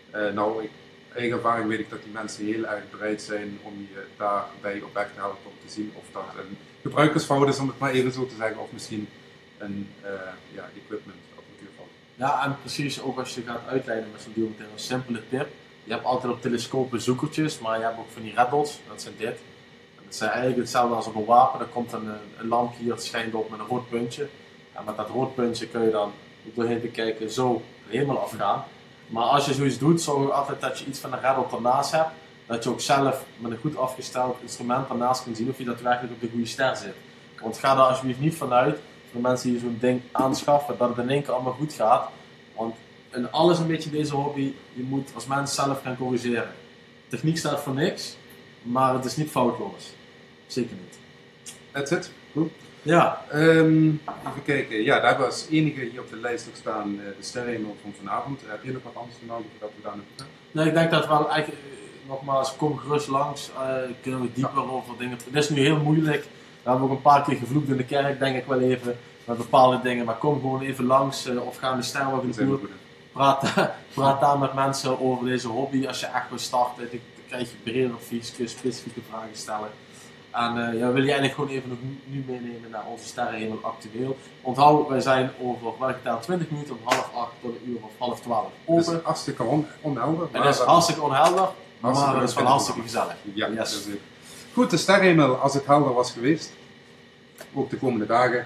Eigen ervaring weet ik dat die mensen heel erg bereid zijn om je daarbij op weg te helpen om te zien of dat een gebruikersfout is, om het maar even zo te zeggen, of misschien een equipment apparatuurfout.
Ja, en precies ook als je gaat uitleiden met zo'n deal meteen een simpele tip. Je hebt altijd op telescopen zoekertjes, maar je hebt ook van die red dots, dat zijn dit. Dat zijn eigenlijk hetzelfde als op een wapen, er komt een lampje hier, het schijnt op met een rood puntje. En met dat rood puntje kun je dan doorheen te kijken zo de hemel afgaan. Maar als je zoiets doet, zorg altijd dat je iets van een red dot ernaast hebt. Dat je ook zelf met een goed afgesteld instrument ernaast kunt zien of je daadwerkelijk op de goede ster zit. Want ga daar alsjeblieft niet vanuit, voor mensen die zo'n ding aanschaffen, dat het in één keer allemaal goed gaat. Want in alles een beetje deze hobby, je moet als mens zelf gaan corrigeren. Techniek staat voor niks, maar het is niet foutloos. Zeker niet.
That's it. Goed.
Ja.
Even kijken. Ja, daar hebben we als enige hier op de lijst ook staan de sterrenhemel van vanavond. Heb je nog wat anders nodig voordat we daar naartoe gaan?
Nee, ik denk dat wel eigenlijk, nogmaals, kom gerust langs. Kunnen we dieper over dingen. Het is nu heel moeilijk. We hebben ook een paar keer gevloekt in de kerk, denk ik wel even. Met bepaalde dingen. Maar kom gewoon even langs of ga in de sterrenwacht tour. Praat daar met mensen over deze hobby. Als je echt wil starten, dan krijg je breder advies, kun je specifieke vragen stellen. En wil je eigenlijk gewoon even nog nu meenemen naar onze sterrenhemel actueel. Onthoud, wij zijn over welke tijd 20 minuten om 7:30 tot een uur of 11:30 open.
Het is hartstikke onhelder.
Het is hartstikke onhelder, maar het is wel hartstikke gezellig.
Ja, yes. Goed, de sterrenhemel als het helder was geweest. Ook de komende dagen.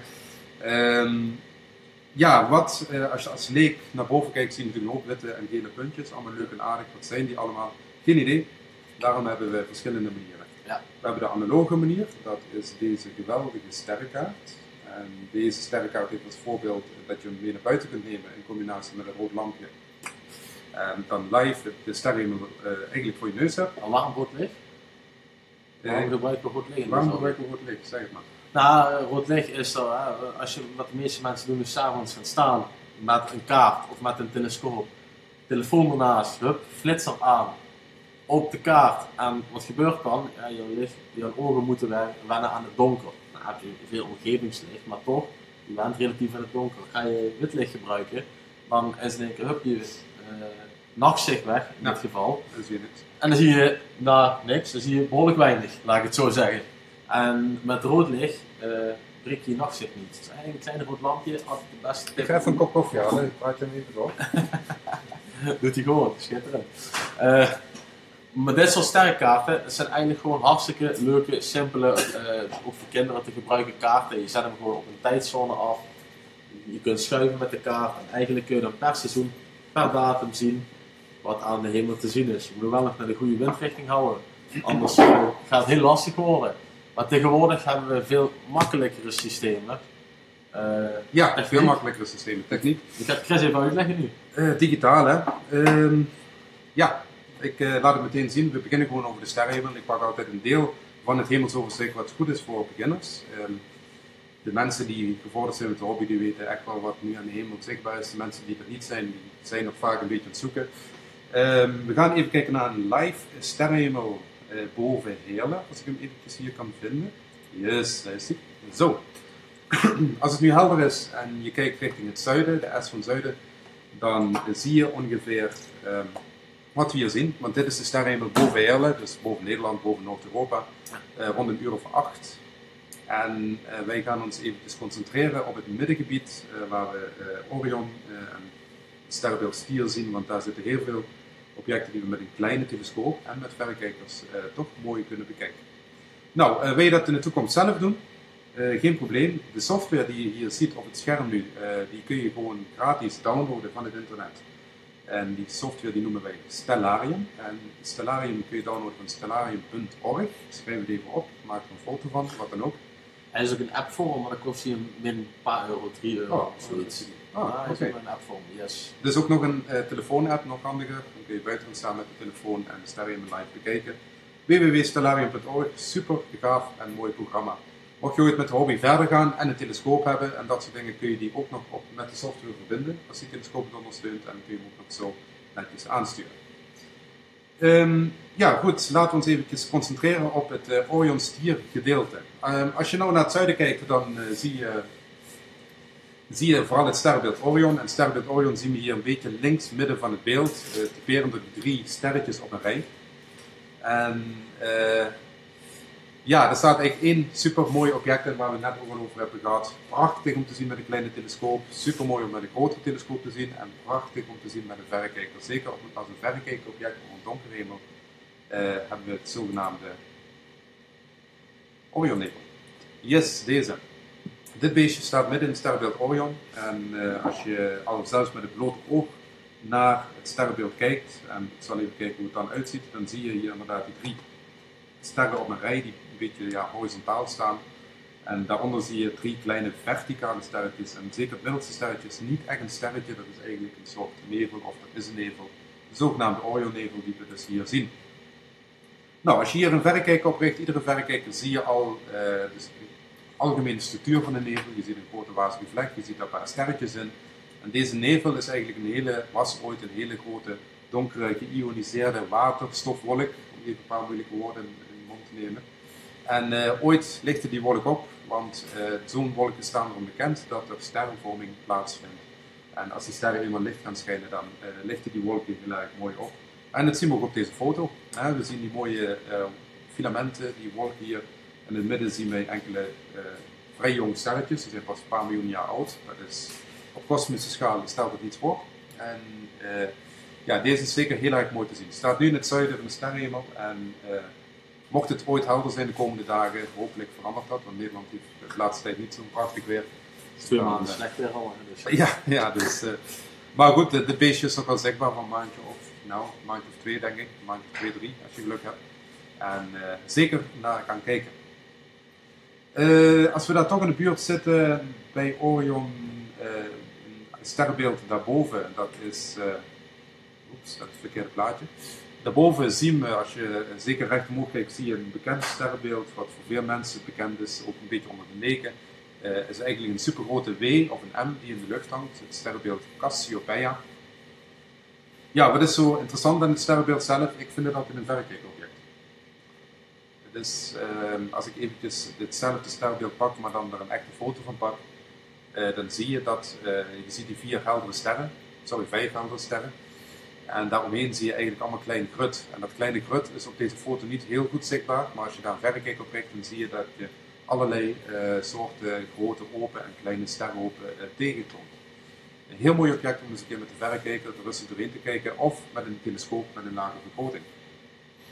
Als je leek naar boven kijkt, zie je natuurlijk een hoop witte en gele puntjes. Allemaal leuk en aardig. Wat zijn die allemaal? Geen idee. Daarom hebben we verschillende manieren.
Ja.
We hebben de analoge manier, dat is deze geweldige sterrenkaart. En deze sterrenkaart heeft als voorbeeld dat je hem mee naar buiten kunt nemen in combinatie met een rood lampje. En dan live de sterrenhemel eigenlijk voor je neus hebt.
En waarom rood licht? Waarom gebruiken we rood licht?
Waarom gebruiken we rood licht? Zeg het maar.
Nou, rood licht is er, wat de meeste mensen doen is 's avonds gaan staan met een kaart of met een telescoop. Telefoon ernaast, flitser aan. Op de kaart. En wat gebeurt dan? Ja, je ogen moeten wennen aan het donker. Dan heb je veel omgevingslicht, maar toch, je went relatief in het donker. Ga je wit licht gebruiken, dan is in één keer je nachtzicht weg, in dit geval.
Dan zie je niks.
En dan zie je niks, dan zie je behoorlijk weinig, laat ik het zo zeggen. En met rood licht breek je je nachtzicht niet. Het is eigenlijk een klein rood lampje, altijd de beste tip.
Ik ga even een kop koffie halen, ik praat je hem even door.
Doet hij gewoon, schitterend. Maar dit soort sterrenkaarten, dat zijn eigenlijk gewoon hartstikke leuke, simpele, ook voor kinderen te gebruiken kaarten. Je zet hem gewoon op een tijdzone af. Je kunt schuiven met de kaart en eigenlijk kun je dan per seizoen, per datum zien wat aan de hemel te zien is. Je moet wel nog naar de goede windrichting houden, anders gaat het heel lastig worden. Maar tegenwoordig hebben we veel makkelijkere systemen.
Ja, veel makkelijkere systemen. Techniek.
Ik ga het Chris even uitleggen nu.
Digitaal, hè. Ja, ik laat het meteen zien. We beginnen gewoon over de sterrenhemel. Ik pak altijd een deel van het hemelsoverzicht wat goed is voor beginners. De mensen die gevorderd zijn met de hobby, die weten echt wel wat nu aan de hemel zichtbaar is. De mensen die er niet zijn, die zijn nog vaak een beetje aan het zoeken. We gaan even kijken naar een live sterrenhemel boven Heerlen, als ik hem eventjes hier kan vinden. Yes, daar is hij. Zo. Als het nu helder is en je kijkt richting het zuiden, de S van zuiden, dan zie je ongeveer wat we hier zien. Want dit is de sterrenhemel boven Heerlen, dus boven Nederland, boven Noord-Europa, rond een uur of 8. En wij gaan ons eventjes concentreren op het middengebied, waar we Orion en het sterrenbeeld Stier zien, want daar zitten heel veel objecten die we met een kleine telescoop en met verrekijkers toch mooi kunnen bekijken. Nou, wil je dat in de toekomst zelf doen? Geen probleem. De software die je hier ziet op het scherm nu, die kun je gewoon gratis downloaden van het internet. En die software die noemen wij Stellarium. En Stellarium kun je downloaden van stellarium.org. Schrijf het even op, maak er een foto van, wat dan ook.
Hij is ook een appvorm, maar dan kost hij min een paar euro, 3 euro, zoiets. Hij is ook een appvorm, yes.
Er is ook nog een telefoonapp, nog handiger. Dan kun je buiten gaan staan met de telefoon en Stellarium live bekijken. www.stellarium.org, super gaaf en mooi programma. Mocht je ooit met de hobby verder gaan en een telescoop hebben en dat soort dingen, kun je die ook nog met de software verbinden. Als die telescoop het ondersteunt, en dan kun je hem ook nog zo netjes aansturen. Ja, goed, laten we ons even concentreren op het Orion-stier gedeelte. Als je nou naar het zuiden kijkt, dan zie je vooral het sterrenbeeld Orion. En het sterrenbeeld Orion zien we hier een beetje links midden van het beeld, typerend door de 3 sterretjes op een rij. En ja, er staat eigenlijk één super mooi object in waar we het net ook al over hebben gehad. Prachtig om te zien met een kleine telescoop, super mooi om met een grotere telescoop te zien en prachtig om te zien met een verrekijker. Zeker als een verrekijkerobject op een donkere hemel hebben we het zogenaamde Orionnebel. Yes, deze. Dit beestje staat midden in het sterrenbeeld Orion en als je al zelfs met het blote oog naar het sterrenbeeld kijkt, en ik zal even kijken hoe het dan uitziet, dan zie je hier inderdaad die 3 sterren op een rij die een beetje horizontaal staan. En daaronder zie je 3 kleine verticale sterretjes. En zeker het middelste sterretje is niet echt een sterretje, dat is eigenlijk een soort nevel, of dat is een nevel. De zogenaamde Orion-nevel die we dus hier zien. Nou, als je hier een verrekijker op richt, iedere verrekijker zie je al de algemene structuur van de nevel. Je ziet een grote wazige vlek, je ziet daar een paar sterretjes in. En deze nevel is eigenlijk was ooit een hele grote, donkere, geïoniseerde waterstofwolk, om even een paar moeilijke woorden in de mond te nemen. En ooit lichtte die wolk op, want zo'n wolken staan erom bekend dat er sterrenvorming plaatsvindt. En als die sterren eenmaal licht gaan schijnen, dan lichten die wolken heel erg mooi op. En dat zien we ook op deze foto. We zien die mooie filamenten, die wolken hier. In het midden zien wij enkele vrij jonge sterretjes, die zijn pas een paar miljoen jaar oud. Dat is, op kosmische schaal stelt het niets voor. En ja, deze is zeker heel erg mooi te zien. Het staat nu in het zuiden van de sterrenhemel. En mocht het ooit helder zijn de komende dagen, hopelijk verandert dat, want Nederland heeft de laatste tijd niet zo'n prachtig weer.
2 maanden slecht weer al. Dus.
Ja, dus, maar goed, de beestje is nog wel zichtbaar van een maandje of 2 denk ik, een maandje of 2, 3 als je geluk hebt. En zeker naar gaan kijken. Als we daar toch in de buurt zitten bij Orion, een sterrenbeeld daarboven, dat is het verkeerde plaatje. Daarboven zien we, als je zeker recht omhoog kijkt, zie je een bekend sterrenbeeld, wat voor veel mensen bekend is, ook een beetje onder de neken. Is eigenlijk een supergrote W of een M die in de lucht hangt, het sterrenbeeld Cassiopeia. Ja, wat is zo interessant aan het sterrenbeeld zelf? Ik vind het altijd een verrekijkerobject. Dus als ik eventjes ditzelfde sterrenbeeld pak, maar dan er een echte foto van pak, dan zie je dat, je ziet die 5 heldere sterren. En daaromheen zie je eigenlijk allemaal klein grut. En dat kleine grut is op deze foto niet heel goed zichtbaar, maar als je daar een verrekijker op richt, dan zie je dat je allerlei soorten grote open en kleine sterrenhopen tegenkomt. Een heel mooi object om eens een keer met de verrekijker er rustig doorheen te kijken, of met een telescoop met een lage vergroting.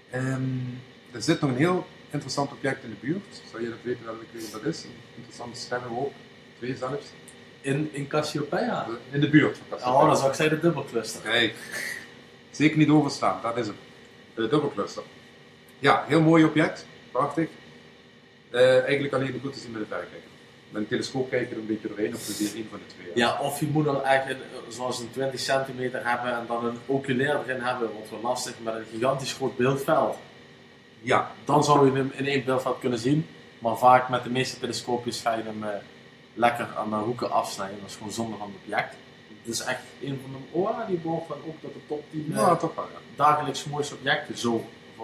Er zit nog een heel interessant object in de buurt. Zou je dat weten welke dat is? Een interessante sterrenhoop. 2 zelfs.
In Cassiopeia?
In de buurt van Cassiopeia.
Oh, dan zou ik zeggen de dubbelcluster.
Kijk, zeker niet overstaan, dat is hem. De dubbelcluster. Ja, heel mooi object. Prachtig. Eigenlijk alleen goed te zien met een verrekijker. Met een telescoop kijk je er een beetje doorheen of je ziet één van de twee.
Ja, of je moet dan echt zoals een 20 centimeter hebben en dan een oculair erin hebben, wordt wel lastig, met een gigantisch groot beeldveld.
Ja.
Dan zou je hem in één beeldveld kunnen zien, maar vaak met de meeste telescoopjes ga je hem lekker aan de hoeken afsnijden. Dat is gewoon zonde van het object. Het is echt een van de, die behoort dan ook tot de top 10
toch wel, ja.
dagelijks mooiste objecten. Zo.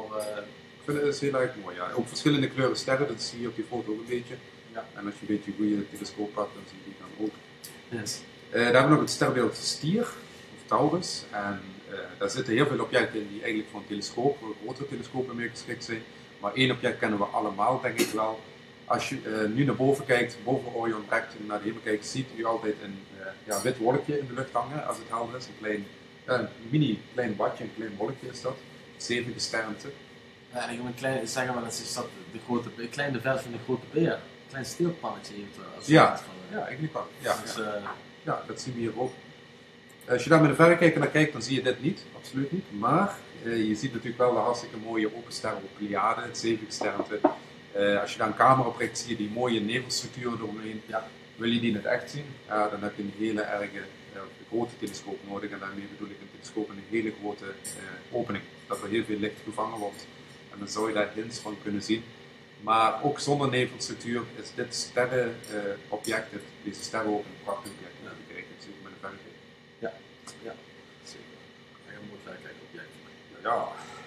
Ik vind het heel erg mooi, ja. Ook verschillende kleuren sterren, dat zie je op die foto ook een beetje.
Ja.
En als je een beetje een goede telescoop hebt, dan zie je die dan ook.
Yes.
Daar hebben we nog het sterrenbeeld Stier, of Taurus. En daar zitten heel veel objecten in die eigenlijk voor een telescoop, voor grotere telescopen mee geschikt zijn. Maar één object kennen we allemaal, denk ik wel. Als je nu naar boven kijkt, boven Orion recht naar de hemel kijkt, ziet u altijd een wit wolkje in de lucht hangen als het helder is. Een mini klein badje, een klein wolkje is dat. 7 gesternte.
Ja, ik moet zeggen, maar dat is dat de kleine vers van de grote beer. Een klein steelpannetje heeft.
Ja, eigenlijk wel. Ja,
dus,
ja, dat zien we hier ook. Als je daar met een verrekijker naar kijkt, dan zie je dit niet, absoluut niet. Maar je ziet natuurlijk wel de hartstikke mooie open sterren op Pleiade, het 7 gesternte. Als je daar een camera op richt, zie je die mooie nevelstructuren eromheen. Ja. Wil je die in het echt zien, dan heb je een hele erge grote telescoop nodig. En daarmee bedoel ik een telescoop met een hele grote opening, dat er heel veel licht gevangen wordt. En dan zou je daar hints van kunnen zien. Maar ook zonder nevelstructuur is dit sterrenobject, deze sterrenhoop, een prachtig object om te kijken. Zeker met een verrekijker.
Ja, zeker. Een mooi verrekijkerobject.
Ja,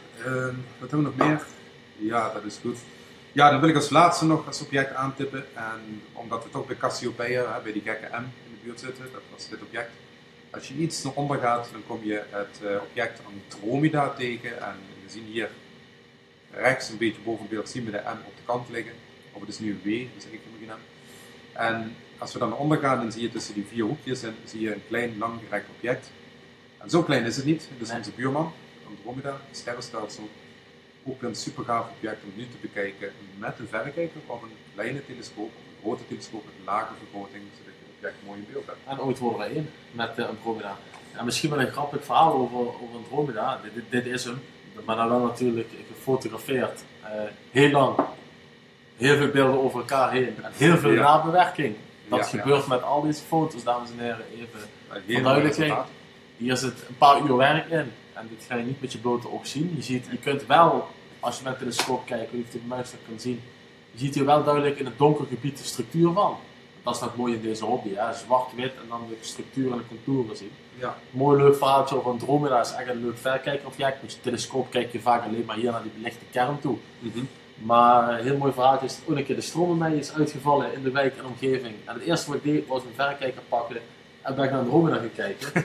wat hebben we nog meer? Ja, dat is goed. Ja, dan wil ik als laatste nog als object aantippen. En omdat we toch bij Cassiopeia, bij die gekke M in de buurt zitten, dat was dit object. Als je iets naar onder gaat, dan kom je het object Andromeda tegen. En we zien hier rechts een beetje boven het beeld zien we de M op de kant liggen. Of het is nu een W, dus ik heb hem. En als we dan naar onder gaan, dan zie je tussen die 4 hoekjes en zie je een klein langgerekt object. En zo klein is het niet, het is onze buurman, Andromeda, het sterrenstelsel. Ook een super gaaf object om nu te bekijken met een verrekijker of een kleine telescoop, of een grote telescoop met een lage vergroting, zodat je het object mooi in beeld hebt.
En ooit worden wij in met Andromeda. En misschien wel een grappig verhaal over Andromeda. Dit is hem, maar dan wel natuurlijk gefotografeerd. Heel lang. Heel veel beelden over elkaar heen. En heel veel nabewerking. Dat gebeurt met al deze foto's, dames en heren. Even voor duidelijkheid. Hier zit een paar uur werk in. En dit ga je niet met je blote oog zien. Je kunt wel, als je met een telescoop kijkt, hoe je de muis dat kan zien. Je ziet hier wel duidelijk in het donker gebied de structuur van. Dat is het mooie in deze hobby. Zwart-wit en dan de structuur en de contouren zien.
Ja.
Mooi leuk verhaaltje over Andromeda is echt een leuk verrekijkerobject. Met je telescoop kijk je vaak alleen maar hier naar die belichte kern toe. Maar een heel mooi verhaaltje is dat ook een keer de stroom bij mij is uitgevallen in de wijk en omgeving. En het eerste wat ik deed was een verrekijker pakken en ben ik naar Andromeda gaan kijken.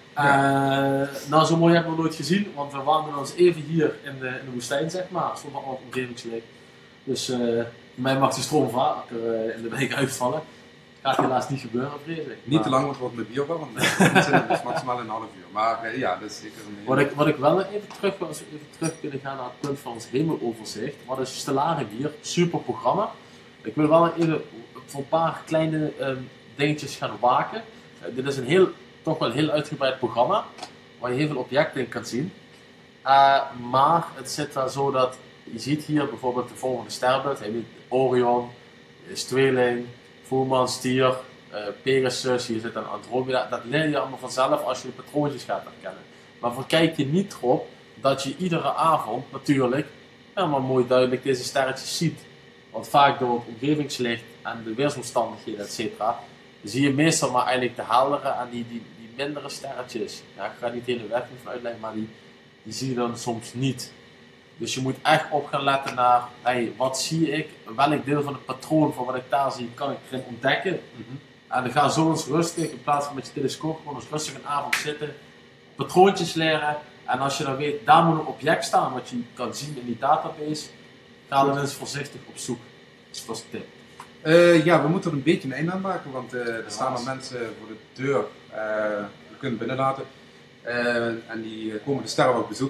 Nou, zo mooi hebben we nooit gezien, want we wandelen ons even hier in de woestijn, zeg maar. Stond allemaal omgevingsleek. Dus mij mag de stroom vaker in de week uitvallen. Gaat helaas niet gebeuren, vrees ik.
Niet te lang, want het wordt met bier wel, want het is maximaal een half uur. Maar ja, dat is zeker een hele...
Wat ik wel even terug kunnen gaan naar het punt van ons hemeloverzicht. Wat is Stellarium hier? Super programma. Ik wil wel even voor een paar kleine dingetjes gaan waken. Dit is een toch wel heel uitgebreid programma, waar je heel veel objecten in kan zien. Maar het zit wel zo dat, je ziet hier bijvoorbeeld de volgende sterrenbeeld. Orion, Tweeling, Voerman, Stier, Pegasus, hier zit een Andromeda. Dat leer je allemaal vanzelf als je de patroontjes gaat herkennen. Maar verkijk je niet erop dat je iedere avond natuurlijk helemaal mooi duidelijk deze sterretjes ziet. Want vaak door het omgevingslicht en de weersomstandigheden, etc., zie je meestal maar eigenlijk de heldere en die mindere sterretjes. Ja, ik ga niet de hele werking van uitleggen, maar die zie je dan soms niet. Dus je moet echt op gaan letten naar, wat zie ik, welk deel van het patroon van wat ik daar zie, kan ik erin ontdekken. En dan ga zo eens rustig, in plaats van met je telescoop, gewoon eens rustig een avond zitten, patroontjes leren. En als je dan weet, daar moet een object staan wat je kan zien in die database, ga dan eens voorzichtig op zoek. Dat is de tip.
Ja, we moeten er een beetje een einde aan maken, want er staan al mensen voor de deur. We kunnen binnenlaten. En die komen de sterren ook bezoeken.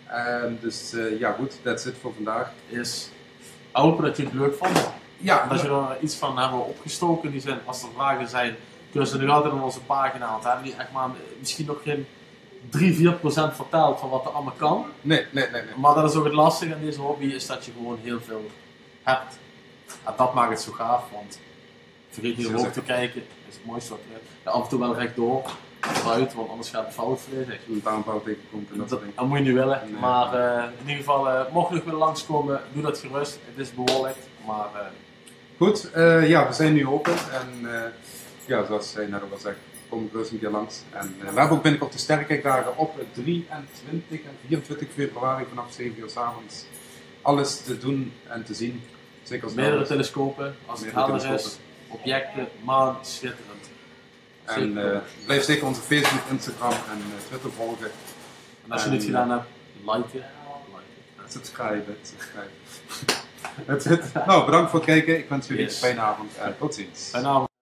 Dus ja goed, that's it voor vandaag.
Is hopen dat je het leuk vond.
Ja,
En als je er iets van hebben opgestoken, die zijn, als er vragen zijn, kunnen ze nog altijd op onze pagina. Want we hebben die echt maar misschien nog geen 3-4% verteld van wat er allemaal kan.
Nee.
Maar dat is ook het lastige aan deze hobby, is dat je gewoon heel veel hebt. En dat maakt het zo gaaf, want vergeet niet omhoog te kijken, is het mooiste wat er is. Ja, af en toe wel rechtdoor, vooruit, want anders gaat het fout vlees.
Een aanbouw tegenkomt en dat soort dingen.
Dat moet je niet willen,
Nee.
maar in ieder geval, mocht je nog willen langskomen, doe dat gerust. Het is bewolkt, maar...
Goed, ja, we zijn nu open en ja, zoals zij net al zei, kom gerust een keer langs. En we hebben ook binnenkort de Sterrenkijkdagen op 23 en 24 februari vanaf 7 uur 's avonds. Alles te doen en te zien. Zeker als
meerdere telescopen, als het helder is,
telescopen.
objecten, maan, schitterend.
En blijf zeker onze Facebook, Instagram en Twitter volgen.
En als je het niet gedaan hebt, liken.
Subscribe. That's it. Nou, bedankt voor het kijken. Ik wens jullie een
Yes.
fijne avond en tot ziens.
Fijne avond.